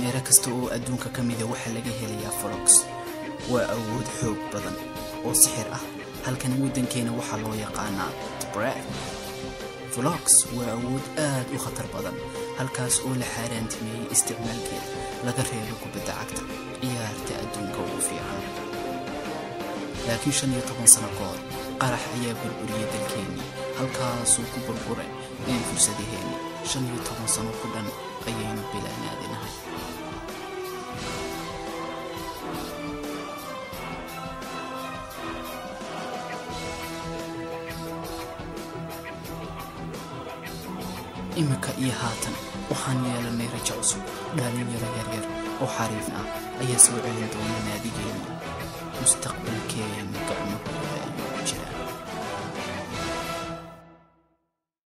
meelo kasta oo adduunka ka mid ah waxa laga helayaa Flox waa awood xoog badan oo sixir ah halkan waddankeena waxa loo yaqaanaa Spread Flox waa awood aad u khatar badan halkaas oo la xaaraantimay isticmaalkeeda laga reebo kubadda cagta ciyaarta adduunka ugu fiican laakiin 15 sano ka hor qarax ayaa burburiyay dalkeena halkaas oo ku burburay in fursadaheena 15 sano ku dhan ayaynu bilaanaadinahay imika iyo haatan waxaan yeelanay rajo cusub dhalinyaro yaryar oo xariif ah ayaa soo celin doona naadigeena mustaqbalkeena gacmo